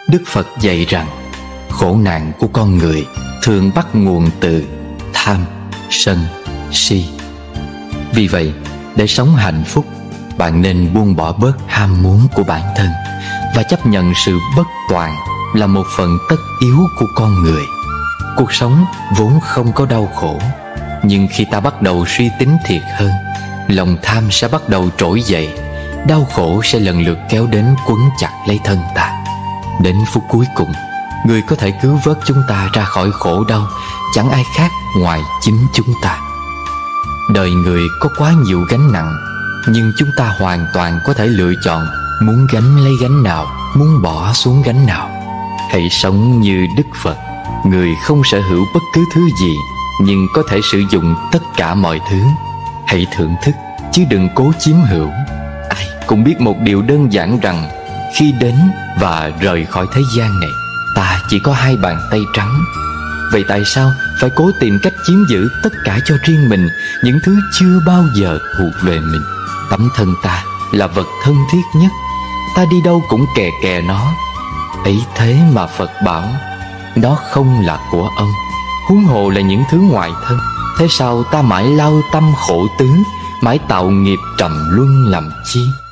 Đức Phật dạy rằng khổ nạn của con người thường bắt nguồn từ tham, sân, si. Vì vậy, để sống hạnh phúc, bạn nên buông bỏ bớt ham muốn của bản thân và chấp nhận sự bất toàn là một phần tất yếu của con người. Cuộc sống vốn không có đau khổ, nhưng khi ta bắt đầu suy tính thiệt hơn, lòng tham sẽ bắt đầu trỗi dậy. Đau khổ sẽ lần lượt kéo đến quấn chặt lấy thân ta. Đến phút cuối cùng, người có thể cứu vớt chúng ta ra khỏi khổ đau chẳng ai khác ngoài chính chúng ta. Đời người có quá nhiều gánh nặng, nhưng chúng ta hoàn toàn có thể lựa chọn muốn gánh lấy gánh nào, muốn bỏ xuống gánh nào. Hãy sống như Đức Phật, người không sở hữu bất cứ thứ gì, nhưng có thể sử dụng tất cả mọi thứ. Hãy thưởng thức, chứ đừng cố chiếm hữu. Ai cũng biết một điều đơn giản rằng khi đến và rời khỏi thế gian này, ta chỉ có hai bàn tay trắng. Vậy tại sao phải cố tìm cách chiếm giữ tất cả cho riêng mình, những thứ chưa bao giờ thuộc về mình? Tấm thân ta là vật thân thiết nhất, ta đi đâu cũng kè kè nó. Ấy thế mà Phật bảo nó không là của ông, huống hồ là những thứ ngoại thân. Thế sao ta mãi lao tâm khổ tứ, mãi tạo nghiệp trầm luân làm chi?